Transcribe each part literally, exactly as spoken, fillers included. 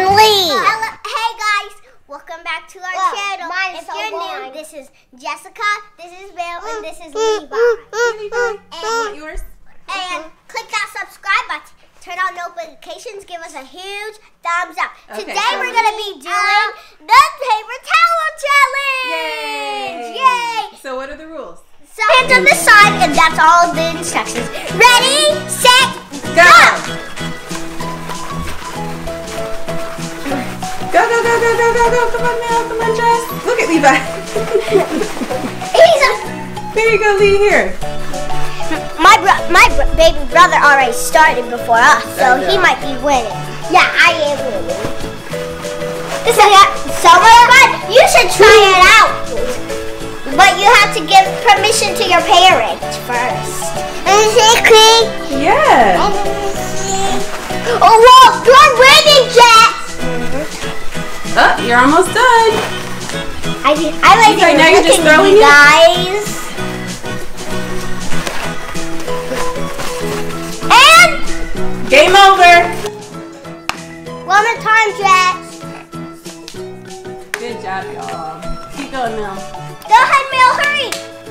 and Lee. Hello, hey guys, welcome back to our Whoa, channel. If so you're boring. new, this is Jessica, this is Bill, and this is Levi. Levi, I want And, yours. and click that subscribe button. Turn on notifications. Give us a huge thumbs up. Okay, Today so we're gonna be doing the paper towel challenge. Yay! Yay! So what are the rules? So hands on the side, and that's all the instructions. Ready, set, Go! go! Go, go, go, go, go, go, go. Come on now, come on, Jess. Look at Levi. He's a, There you go, Lee, here. my bro my br baby brother already started before us, so I know. he might be winning. Yeah, I am winning. This is so much fun. You should try it out, but you have to give permission to your parents first. And see, Yeah. oh, whoa, you're winning, Jess. Oh, you're almost done. I I like Okay, it. now you're Look just at throwing you it? guys. And Game over. one more time, Jess. Good job, y'all. Keep going, Mel. Go ahead, Mel, hurry.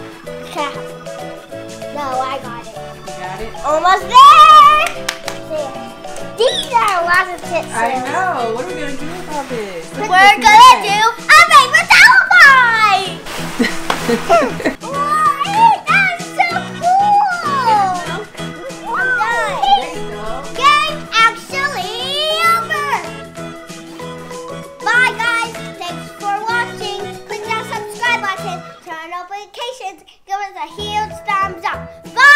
No, I got it. You got it? Almost there. There. These are a lot of tips. I know. What are we going to do about this? Look We're at this gonna mess. do a paper towel fight. Wow, that's so cool. I'm done. There you go. Game actually over. Bye guys. Thanks for watching. Click that subscribe button. Turn on notifications. Give us a huge thumbs up. Bye.